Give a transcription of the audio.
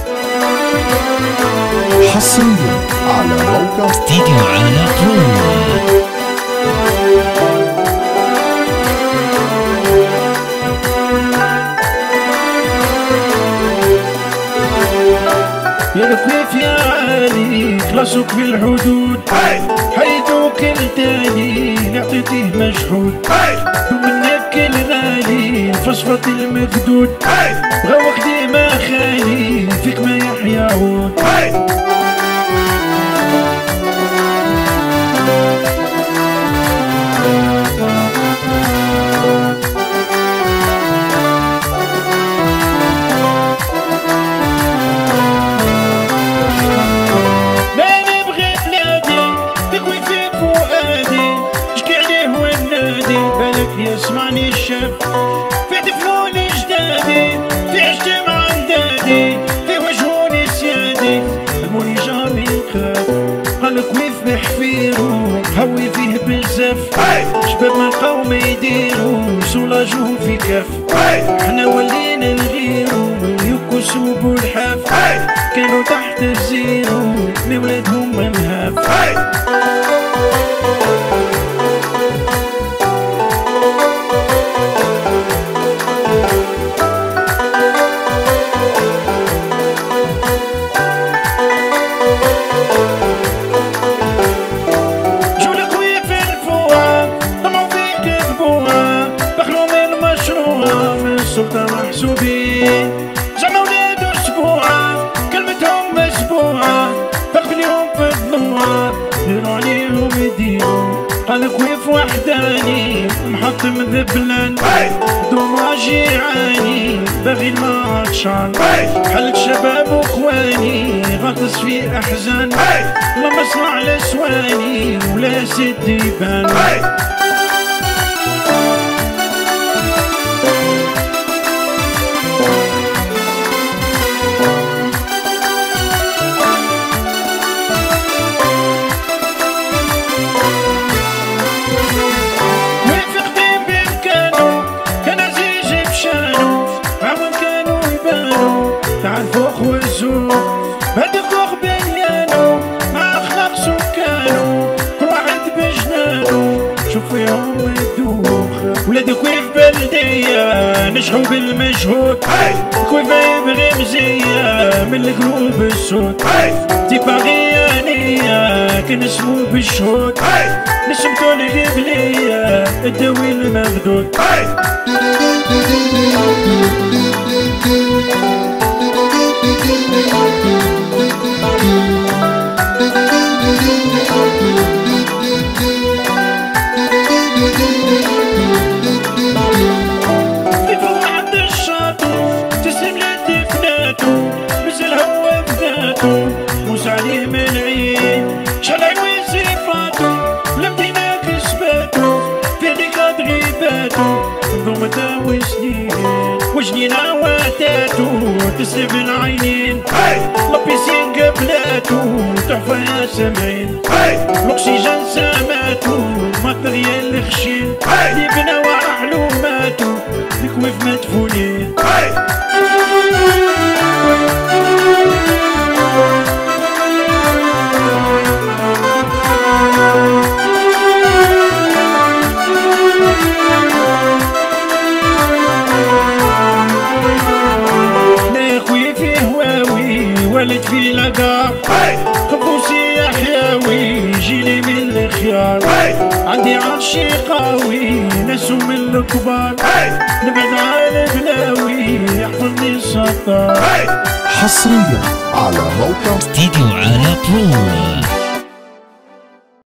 حصريا على موقع استديو على طول. يا الكويف يا علي خلصوك في الحدود، حيدوك التاني عطيتيه مجحود، ومنك الغالي فصفة المكدود، غوك ديما خالي فيك ما يحيا عود. يسمعني الشاب في دفنون جدادي، في عشت مع اندادي، في وجهوني سيادي، الموني جامي خاف قال كويف بحفيرو هوي فيه بزاف، شباب ما لقاو ما يديرو سولاجو في كاف، حنا ولينا نغيرو يكسو بالحاف، كانوا تحت الزيرو مي ولادهم منهاف. السلطة محسوبين زعما ولادو اسبوعة كلمتهم مسبوعة، فقبليهم في الضوعة ديرو عليهم يديرو، قال كويف وحداني محطم ذبلان، دوماج يعاني باغي الماء عطشان، حلت شباب واخواني غطس في احزان، لما اسمع لسواني ولا سد يبان. تعرفوخ والزوق بهدي خوخ بنيانو مع اخلاق سكانو، كل واحد بجنانو شوف فيهم الدوخ، ولاد كويف بلدية نجحو بالمجهود، كويف ما يبغي مزية من القلوب السود، تيبا غيانية كنسمو بالشهود، نسمتو القبلية الدوي المغدود. موسى عليه من العين شال عيوي صفاتو لمدينا كسباتو في رقاد غيباتو نظومتا وسنين وجنينا واتاتو تسلب العينين لبيسين قبلاتو تحفة يا سامعين، الاكسجين ساماتو ماتريال خشين اللي بنا وعلوماتو الكويف مدفونين. ولد في لقار خبوسي يا حياوي جيلي من الخيار، عندي عرشي قوي ناسو من الكبار، نبعد على بلاوي يحفظني السطار. حصريا على موقع استديو على طول.